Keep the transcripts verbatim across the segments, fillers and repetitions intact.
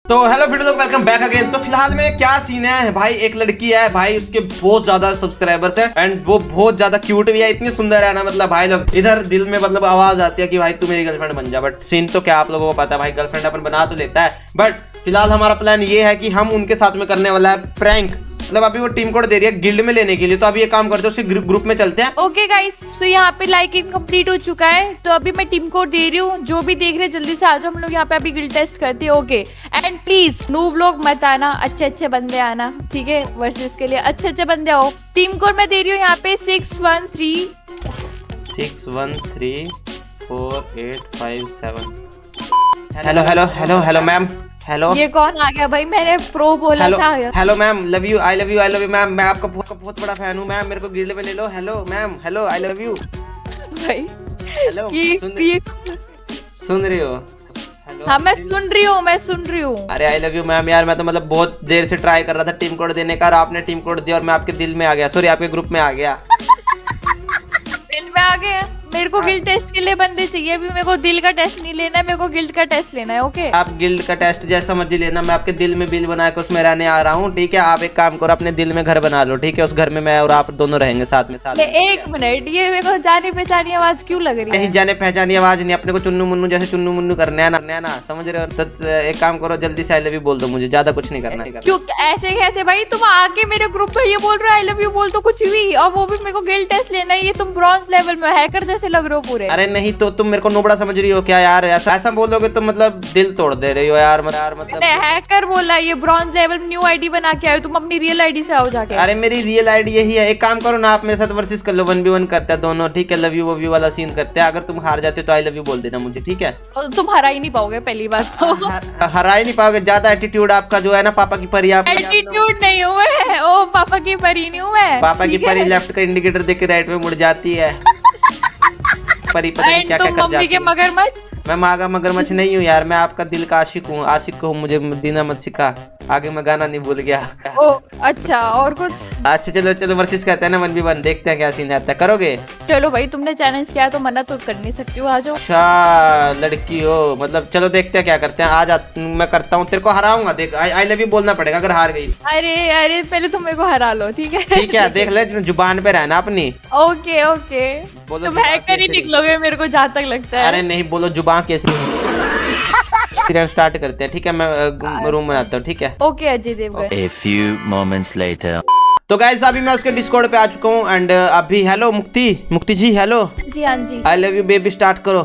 तो hello video, welcome back again. तो फिलहाल में क्या सीन है भाई, एक लड़की है भाई, उसके बहुत ज्यादा सब्सक्राइबर्स हैं एंड वो बहुत ज्यादा क्यूट भी है, इतनी सुंदर है ना। मतलब भाई लोग इधर दिल में मतलब आवाज आती है कि भाई तू मेरी गर्लफ्रेंड बन जा। बट सीन तो क्या आप लोगों को पता है भाई, गर्लफ्रेंड अपन बना तो लेता है, बट फिलहाल हमारा प्लान ये है कि हम उनके साथ में करने वाला है प्रैंक। मतलब अभी वो टीम कोड दे रही है गिल्ड में लेने के लिए, तो अभी ये काम करते हैं, उसके ग्रुप में चलते हैं। ओके गाइस, तो यहाँ पे लाइकिंग कंप्लीट हो चुका है, तो अभी मैं टीम कोड दे रही हूँ। जो भी देख रहे हैं जल्दी से आ जाओ, हम लोग यहाँ पे अभी गिल्ड टेस्ट करते हैं। ओके एंड प्लीज नूब लोग मत आना, अच्छे अच्छे बंदे आना, ठीक है। वर्सेस के लिए अच्छे अच्छे बंदे आओ। टीम कोड मैं दे रही हूँ यहाँ पे six one three six one three four eight five seven. Hello hello hello hello ma'am, hello. ये कौन आ गया भाई? मैंने प्रो बोला हेलो, था। Hello ma'am, love you, I love you, I love you ma'am. मैं आपका बहुत, बहुत बड़ा फैन हूँ मैम, मेरे को गिल्ड में ले लो। Hello ma'am, hello, I love you भाई। हेलो, सुन, सुन रही हो? हेलो, हाँ मैं सुन रही हूँ, मैं सुन रही हूँ। अरे आई लव यू मैम। यार मैं तो मतलब बहुत देर से ट्राई कर रहा था टीम कोड देने का, और आपने टीम कोड दिया और मैं आपके दिल में आ गया, सॉरी आपके ग्रुप में आ गया। दिल में आ गया? मेरे को गिल्ड टेस्ट के लिए बंदे चाहिए। अभी मेरे को दिल का टेस्ट नहीं लेना है, मेरे को गिल्ड का टेस्ट लेना है। ओके आप गिल्ड का टेस्ट जैसा मर्जी लेना, मैं आपके दिल में बिल बना के उसमें रहने आ रहा हूँ, ठीक है। आप एक काम करो, अपने दिल में घर बना लो, ठीक है। उस घर में मैं और आप दोनों रहेंगे साथ में साथ में। एक मिनट, ये मेरे को जानी पहचानी आवाज क्यों लग रही है? नहीं जाने पहचानी आवाज नहीं, अपने को चुन्नू मुन्नू जैसे चुन्नू मुन्नू करना है ना, ना समझ रहे हो? तो एक काम करो, जल्दी से आई लव यू बोल दो मुझे, ज्यादा कुछ नहीं करना है। क्यों ऐसे कैसे भाई? तुम आके मेरे ग्रुप में ये बोल रहे हो आई लव यू बोल तो कुछ भी, और वो भी मेरे को गिल्ड टेस्ट लेना है। ये तुम ब्रॉन्ज लेवल में हैकर जैसे लग रहे हो पूरे। अरे नहीं तो तुम मेरे को नोबड़ा समझ रही हो क्या यार? ऐसा ऐसा बोलोगे तो मतलब दिल तोड़ दे रही हो यार। मतलब यार मतलब हैकर बोला, ये ब्रॉन्ज लेवल न्यू आईडी बना के आए, तुम अपनी रियल आईडी से आओ जाके। अरे मेरी रियल आईडी यही है। एक काम करो ना, आप मेरे साथ वर्सेस कर लो, वन बी वन करते हैं दोनों, ठीक है। लव यू वव यू वाला सीन करते हैं। अगर तुम हार जाते तो आई लव यू बोल देना मुझे, ठीक है। तुम हरा ही नहीं पाओगे पहली बात तो। हरा ही नहीं पाओगे, ज्यादा एटीट्यूड आपका जो है ना, पापा की परी। आप एटीट्यूड नहीं हूँ मैं, ओ पापा की परी नहीं हूँ मैं। पापा की परी लेफ्ट का इंडिकेटर देख के राइट में मुड़ जाती है। परी पता नहीं क्या क्या कर जाती है। मगरमच्छ? मैं मागा मगरमच्छ नहीं हूँ यार, मैं आपका दिल का आशिक हूँ, आशिक हूँ। मुझे दीना मत सिखा, आगे मैं गाना नहीं भूल गया। ओ अच्छा, और कुछ? अच्छा चलो चलो वर्सेस करते हैं ना, वन बी वन, देखते हैं क्या सीन आता है। करोगे? चलो भाई, तुमने चैलेंज किया तो मना तो कर नहीं सकती हो, आ जाओ। अच्छा लड़की हो मतलब, चलो देखते हैं क्या करते हैं। आज मैं करता हूँ, तेरे को हराऊंगा, देख आई लव यू बोलना पड़ेगा अगर हार गई। अरे अरे पहले तुम मेरे को हरा लो, ठीक है? ठीक है, देख ले, जुबान पे रहना अपनी। ओके ओके, तुम हैकर ही निकलोगे मेरे को जहाँ तक लगता है। अरे नहीं बोलो, जुबान कैसे। स्टार्ट करते हैं, ठीक है। मैं रूम बनाता हूँ, ठीक है। Okay Ajay Devgn. A few moments later. तो गाइस अभी मैं उसके डिस्कॉर्ड पे आ चुका हूँ एंड अभी हेलो मुक्ति, मुक्ति जी हेलो। जी हाँ जी। I love you baby start करो।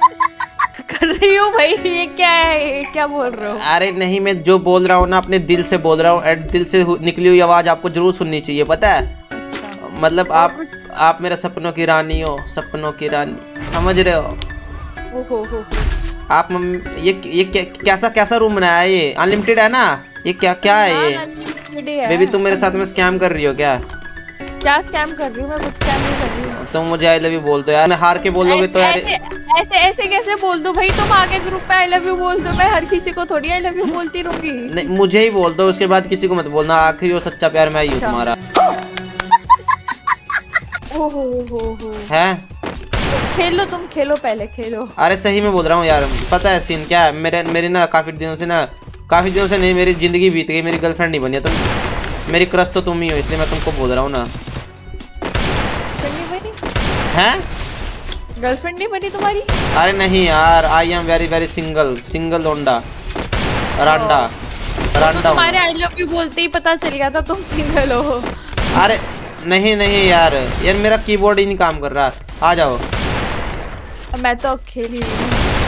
कर रही हूँ भाई, ये क्या है, क्या बोल रहे हो? अरे नहीं, मैं जो बोल रहा हूँ ना अपने दिल से बोल रहा हूँ, एंड दिल से निकली हुई आवाज आपको जरूर सुननी चाहिए, पता है? अच्छा। मतलब आप आप मेरा सपनों की रानी हो, सपनों की रानी, समझ रहे हो? ओहो हो। आप ये ये कैसा कैसा रूम बनाया है? ये अनलिमिटेड है ना? ये क्या क्या है ये? है। बेबी तुम मेरे साथ में स्कैम कर रही हो क्या? क्या स्कैम कर रही हूँ मैं? कुछ स्कैम नहीं कर रही हूँ। तुम मुझे आई लव यू बोल दो यार, मैं हार के बोलोगे तो यार। ऐसे ऐसे ऐसे कैसे बोल दो भाई? तुम आगे ग्रुप में आई लव यू बोल दो, मैं हर किसी को थोड़ी आई लव यू बोलती रहूंगी। नहीं मुझे ही बोल दो, उसके बाद किसी को मत बोलना। आखिरी और सच्चा प्यार मैं ही हूँ तुम्हारा। ओहो हो हो है? खेलो, तुम खेलो, पहले खेलो। अरे सही में बोल रहा हूँ यार, पता है सीन क्या है? मेरे मेरी ना काफी दिनों से ना, काफी दिनों से नहीं, मेरी जिंदगी बीत गई, मेरी गर्लफ्रेंड नहीं बनी है। तुम मेरी क्रश तो तुम ही हो, इसलिए मैं तुमको बोल रहा हूँ ना। हैं? गर्लफ्रेंड नहीं बनी तुम्हारी? अरे नहीं यार, I am very very single, single लोंडा रांडा रांडा। तो तुम्हारे आई लव यू बोलते ही पता चल गया था तुम सिंगल हो। अरे नहीं नहीं यार, यार मेरा कीबोर्ड ही नहीं काम कर रहा। आ जाओ। मैं तो खेली हूँ।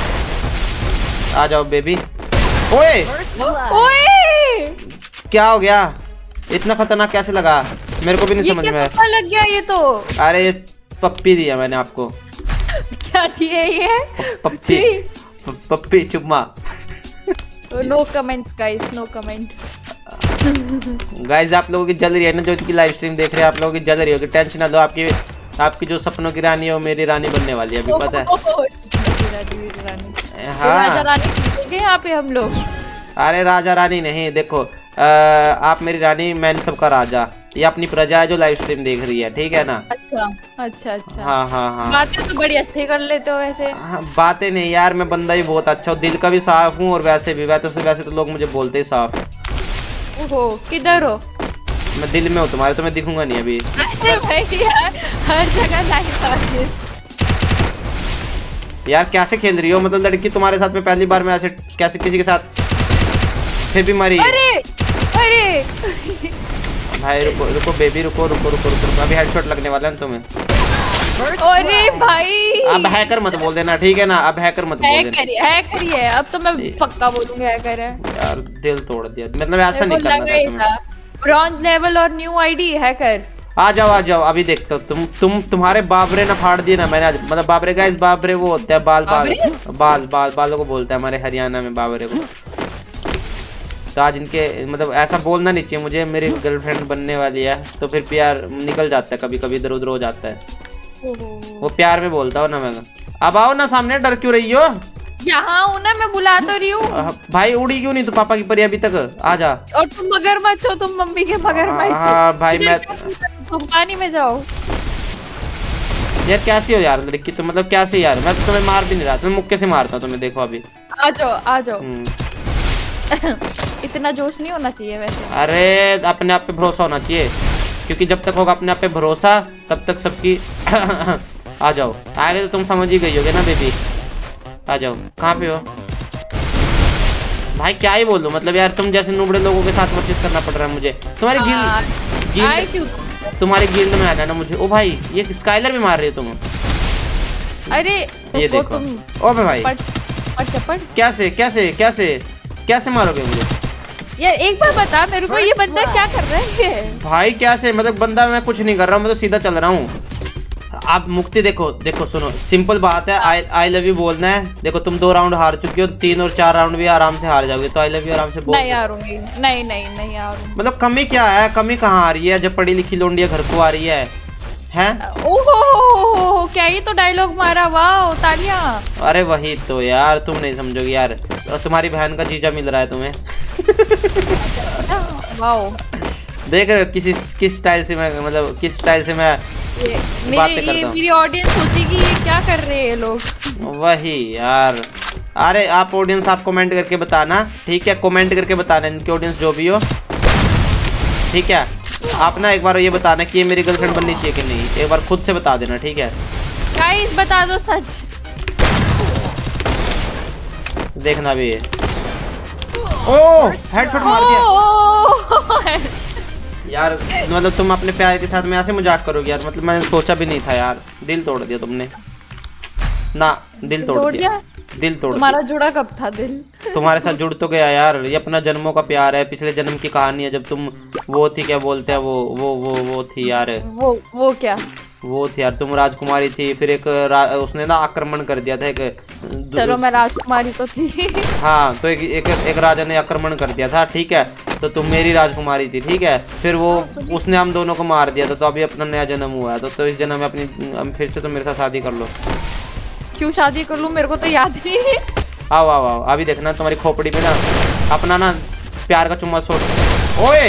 आ जाओ बेबी। ओए ओए, क्या हो गया? इतना खतरनाक कैसे लगा? मेरे को भी नहीं समझ में आया। लग गया ये तो। अरे ये पप्पी दिया मैंने आपको। क्या दिया ये? पप्पी, पप्पी चुम्मा। No comments guys, no comment. Guys आप लोगों की जल रही है ना, जो की लाइव स्ट्रीम देख रहे हैं, आप लोगों की जल रही होगी। टेंशन ना लो, आपकी आपकी जो सपनों की रानी है वो मेरी रानी बनने वाली है, अभी पता है। हाँ राजा रानी यहाँ पे हम लोग। अरे राजा रानी नहीं, देखो आ, आप मेरी रानी, मैं सबका राजा, ये अपनी प्रजा है जो लाइव स्ट्रीम देख रही है, ठीक है ना। अच्छा अच्छा अच्छा। हाँ हाँ हाँ, बातें तो बड़ी अच्छी कर लेते हो वैसे। हाँ, बातें नहीं यार, मैं बंदा भी बहुत अच्छा हूँ, दिल का भी साफ हूँ, और वैसे भी वैसे वैसे तो लोग मुझे बोलते ही साफ। ओहो, किधर हो? मैं दिल में हूँ तुम्हारे, तो मैं दिखूंगा नहीं अभी। अरे भाई यार, हर जगह लाइव आ रही है। यार कैसे खेल रही हो, मतलब लड़की तुम्हारे साथ में पहली बार मैं ऐसे कैसे किसी के साथ, फिर भी मरी। अरे अरे भाई रुको रुको बेबी, रुको रुको रुको रुको, रुको। अभी हेडशॉट लगने वाला है तुम्हें। अरे भाई, अब हैकर मत बोल देना, ठीक है ना, अब हैकर मत बोल देना। हैकर ही हैकर ही है, अब तो मैं पक्का बोलूंगा हैकर है। यार दिल तोड़ दिया, मतलब ऐसा नहीं करना था तुम्हें। ब्रॉन्ज लेवल और न्यू आईडी हैकर। आ जाओ आ जाओ, अभी देखता हूँ तुम तुम तुम्हारे बाबरे ना फाड़ दिए ना मैंने आज, मतलब बाबरे का इस बाबरे वो होता है बाल बाल बाल बाल बालों को बोलते हैं हमारे हरियाणा में बाबरे को। तो आज इनके मतलब ऐसा बोलना नहीं चाहिए मुझे, मेरी गर्लफ्रेंड बनने वाली है तो फिर प्यार निकल जाता है, कभी कभी इधर उधर हो जाता है, वो प्यार में बोलता हो ना मैं। अब आओ ना सामने, डर क्यों रही हो? यहाँ हूँ ना, मैं बुला तो रही हूँ। भाई उड़ी क्यों नहीं तू पापा की परी अभी तक? आ जा। और तुम मगरमच्छ हो, तुम मम्मी के मगरमच्छ। हाँ भाई मैं, तुम पानी में जाओ। यार कैसी हो यार लड़की, तो मतलब कैसे यार, मैं तो तुम्हें मार भी नहीं रहा, तुम्हें मुक्के से मारता हूँ तुम्हें, देखो अभी। आ जाओ आ जाओ। इतना जोश नहीं होना चाहिए वैसे। अरे अपने आप पे भरोसा होना चाहिए, क्योंकि जब तक होगा अपने आप पे भरोसा तब तक सबकी आ जाओ, आगे तो तुम समझ ही गई होगे ना बेबी। आ जाओ, कहाँ पे हो भाई? क्या ही बोलूं, मतलब यार तुम जैसे नुबड़े लोगों के साथ वर्सेस करना पड़ रहा है मुझे। तुम्हारी गिल्ड गिल्ड तुम्हारी गिल्ड में आ जाना मुझे। ओ भाई ये स्काइलर भी मार रही हो तुम। अरे ये देखो, ओ भाई पट, पट, पट। कैसे कैसे कैसे कैसे मारोगे मुझे? यार एक बार बता मेरे को, ये बंदा क्या कर रहा है? भाई कैसे, मतलब बंदा मैं कुछ नहीं कर रहा हूँ, मैं तो सीधा चल रहा हूँ। आप मुक्ति देखो देखो सुनो, सिंपल बात है, आई आई लव यू बोलना है। देखो तुम दो राउंड हार चुकी हो, तीन और चार राउंड भी आराम से हार जाओगे, तो आई लव यू आराम से बोल। नहीं हारूंगी, नहीं नहीं नहीं हारूंगी। मतलब कमी क्या है, कमी कहाँ आ रही है जब पढ़ी लिखी लोंडिया घर को आ रही है हैं? ओहो, क्या ये तो डायलॉग मारा, वाह तालियां। अरे वही तो यार, तुम नहीं समझोगे यार, तुम्हारी बहन का जीजा मिल रहा है तुम्हें। वाओ, देख रहे हो किस किस स्टाइल से मैं, मतलब किस स्टाइल से मैं ये मेरे ये मेरी ऑडियंस सोचेगी ये क्या कर रहे हैं लोग। वही यार, अरे आप ऑडियंस आप कमेंट करके बताना, ठीक है, कमेंट करके बताना इनकी ऑडियंस जो भी हो, ठीक है। आप ना एक बार ये बताना कि ये मेरी गर्लफ्रेंड बननी चाहिए कि नहीं, एक बार खुद से बता देना, ठीक है। गाइस बता दो सच। देखना भी है। ओह हेडशॉट मार दिया यार, मतलब तुम अपने प्यार के साथ में ऐसे मजाक करोगे यार, मतलब मैंने सोचा भी नहीं था यार, दिल तोड़ दिया तुमने ना, दिल तोड़, तोड़ दिया, दिया दिल तोड़ तुम्हारा दिया। जुड़ा कब था दिल? तुम्हारे साथ जुड़ तो गया यार, ये अपना जन्मों का प्यार है, पिछले जन्म की कहानी है, जब तुम वो थी, क्या बोलते हैं वो वो वो वो थी यार, वो वो क्या वो थी यार, तुम राजकुमारी थी, फिर एक उसने ना आक्रमण कर दिया था एक, चलो मैं राजकुमारी तो थी। हाँ तो एक, एक एक राजा ने आक्रमण कर दिया था, ठीक है, तो तुम मेरी राजकुमारी थी, ठीक है, फिर वो उसने हम दोनों को मार दिया था, तो अभी अपना नया जन्म हुआ है, तो, तो इस जन्म में अपनी फिर से तुम मेरे साथ शादी कर लो। क्यों शादी कर लूं, मेरे को तो याद नहीं है। आओ आओ आओ, अभी देखना तुम्हारी खोपड़ी पे ना अपना ना प्यार का चुम्मा सोच। ओए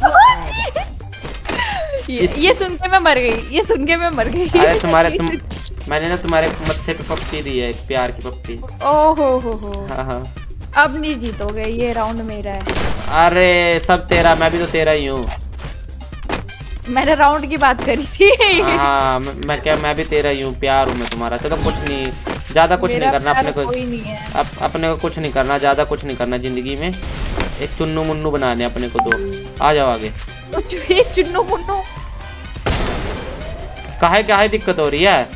ये, ये सुन के मैं मर गई, ये सुन के मैं मर गई। अरे तुम्हारे तुम मैंने ना तुम्हारे मत्थे पे पप्पी दी है, एक प्यार की पप्पी। ओहो हो हो, हाँ हाँ, अब नहीं जीतोगे, ये राउंड मेरा है। अरे सब तेरा, मैं भी तो तेरा ही हूँ। मैंने राउंड की बात करी थी। हाँ मैं, मैं क्या, मैं भी तेरा ही हूँ, प्यार हूँ मैं तुम्हारा। चलो कुछ नहीं, ज्यादा कुछ नहीं करना अपने को, कोई नहीं है। अप, अपने को कुछ नहीं करना, ज्यादा कुछ नहीं करना जिंदगी में, एक चुन्नू मुन्नू बनाने अपने को दो। आ जाओ आगे। चुन्नू मुन्नू काहे काहे दिक्कत हो रही है,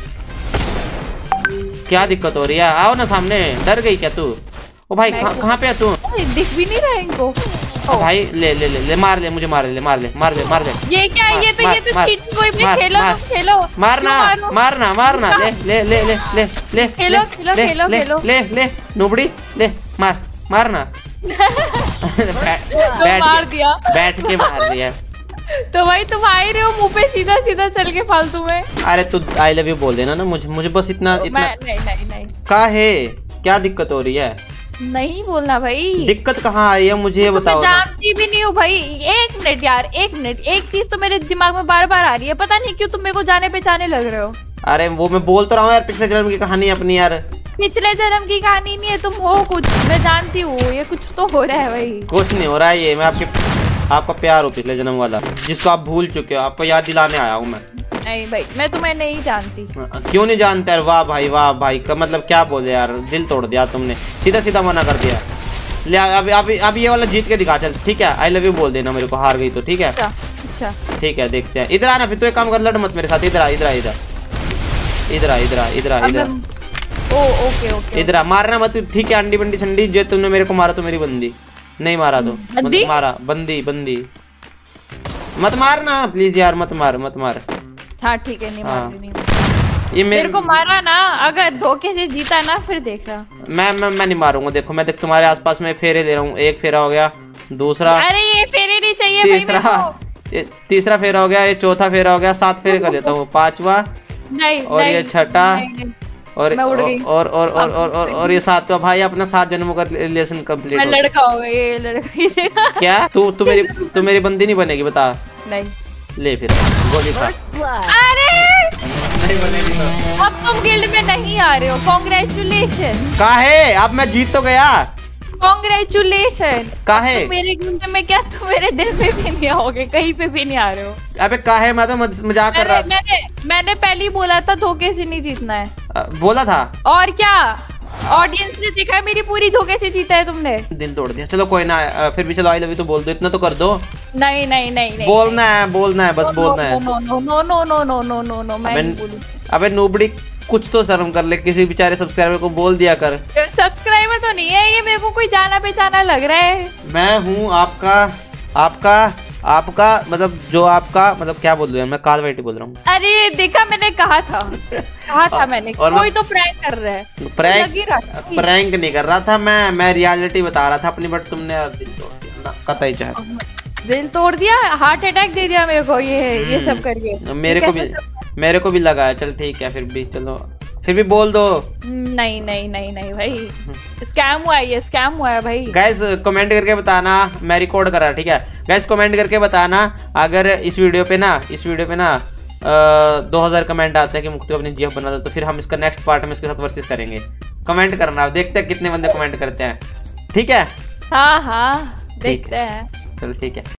क्या दिक्कत हो रही है? आओ ना सामने, डर गई क्या तू? ओ भाई कहाँ पे है तू? दिख भी नहीं रहा इनको। भाई ले ले ले ले मार ले, मुझे मार ले, मार ले मार ले मार ले। ये क्या है? ये तो ये तो चीटिंग, कोई भी खेलो खेलो, मारना मारना मारना, ले ले ले ले ले ले खेलो खेलो खेलो खेलो, ले ले नुबड़ी ले, मार मारना। मार दिया, बैठ के मार दिया। तो भाई तुम आ ही रहे हो मुंह पे सीधा सीधा चल के फालतू में। अरे तू आई लव यू बोल देना ना मुझे, मुझे बस इतना इतना। नहीं नहीं नहीं का है, क्या दिक्कत हो रही है? नहीं बोलना भाई। दिक्कत कहाँ आ रही है मुझे ये बताओ मैं ना। जानती भी नहीं हूँ भाई। एक मिनट यार, एक मिनट, एक चीज तो मेरे दिमाग में बार बार आ रही है, पता नहीं क्यों तुम मेरे को जाने पहचाने लग रहे हो। अरे वो मैं बोल तो रहा हूँ यार, पिछले जन्म की कहानी अपनी यार। पिछले जन्म की कहानी नहीं है, तुम हो कुछ, मैं जानती हूँ, ये कुछ तो हो रहा है भाई। कुछ नहीं हो रहा है, ये मैं आपके आपका प्यार हूँ पिछले जन्म वाला, जिसको आप भूल चुके हो, आपको याद दिलाने आया हूँ मैं। नहीं भाई, मैं तुम्हें नहीं जानती। क्यों नहीं जानते यार? वाह भाई वाह भाई, का मतलब क्या बोले यार, दिल तोड़ दिया तुमने, सीधा सीधा मना कर दिया। ले अभी अभी अभी ये वाला जीत के दिखा, चल ठीक है, आई लव यू बोल देना मेरे को, हार गई तो ठीक है। अच्छा अच्छा ठीक है, देखते हैं। इधर आना फिर, तो एक काम कर, लड़ मत मेरे साथ, इधर आ इधर आ इधर इधर आ इधर आ इधर आ अब इधर मैं- ओ ओके ओके इधर आ, मारना मत ठीक है। अंडी बंडी संडी, जो तुमने मेरे को मारा तो मेरी बंदी, नहीं मारा तो मत बंदी? मारा, बंदी बंदी मत मारना प्लीज यार, मत मार मत मार। हाँ ठीक है, नहीं हाँ। मार रही, नहीं मार। ये मेरे मेरे को मारा ना, अगर धोखे से जीता ना फिर देखना। मैं मैं मैं नहीं मारूंगा। देखो मैं देख तुम्हारे आसपास में फेरे दे रहा हूँ, एक फेरा हो गया, दूसरा, अरे ये फेरे नहीं चाहिए भाई मेरे तीसरा, को। ये तीसरा फेरा हो गया, ये चौथा फेरा हो गया, सात फेरे कर देता हूँ, पांचवा, नहीं और ये नहीं, छठा, नहीं, नहीं। और मैं उड़ गई। और और और और और और ये सातवां। भाई अपना सात जन्मों का रिलेशन कंप्लीट मैं हो लड़का हो गया, ये लड़का ही देखा। क्या तू तू मेरी तू मेरी बंदी नहीं बनेगी, बता। नहीं। ले फिर गोली खा। अरे नहीं बनेगी तो अब तुम गिल्ड में नहीं आ रहे हो, कॉन्ग्रेचुलेशन। काहे? अब मैं जीत तो गया। कॉन्ग्रेचुलेशन। काहे? तुम मेरे गिल्ड में क्या, तुम मेरे दिल में भी नहीं आओगे, कहीं पे भी नहीं आ रहे हो। अबे काहे? मैं तो मज- मजाक कर मैंने रहा था। मैंने मैंने पहले ही बोला था धोखे से नहीं जीतना है। अ, बोला था। और क्या, ऑडियंस ने देखा है मेरी पूरी, धोखे से जीता है तुमने। दिल तोड़ दिया। चलो कोई ना, अ, फिर भी चलो आई लव यू तो बोल दो, इतना तो कर दो। नहीं नहीं नहीं नहीं, बोलना है बोलना है, बस बोलना है। No no no no no no no no no मैं अबे नहीं बोलूं। अबे नूबड़ी, कुछ तो शर्म कर ले, किसी बेचारे सब्सक्राइबर को बोल दिया कर। सब्सक्राइबर तो नहीं है ये, मेरे को कोई जाना पहचाना लग रहा है। मैं हूँ आपका आपका आपका मतलब जो आपका मतलब क्या बोल रहा हूँ मैं, काल वाइटी बोल रहा हूँ। अरे देखा, मैंने कहा था कहा था मैंने, और कोई तो प्रैंक कर रहा है। प्रैंक लग ही रहा था कि- प्रैंक नहीं कर रहा था मैं मैं रियलिटी बता रहा था अपनी, बट तुमने यार दिल तोड़ दिया ना, कतई चाहे। दिल तोड़ दिया, हार्ट अटैक दे दिया मेरे को, ये ये सब करके। मेरे ये को कैसे भी सब- मेरे को भी लगा है। चल ठीक है, फिर भी चलो, फिर भी बोल दो। नहीं नहीं नहीं नहीं भाई, स्कैम हुआ है, ये स्कैम हुआ है भाई। गाइस कमेंट करके बताना, मैं रिकॉर्ड कर रहा, ठीक है गाइस, कमेंट करके बताना अगर इस वीडियो पे ना इस वीडियो पे ना दो हजार कमेंट आते हैं कि मुक्ति अपनी जीएफ बना दो, तो फिर हम इसका नेक्स्ट पार्ट में इसके साथ वर्सेस करेंगे। कमेंट करना, देखते हैं कितने बंदे कमेंट करते हैं, ठीक है। हाँ हाँ देखते हैं। चलो ठीक है।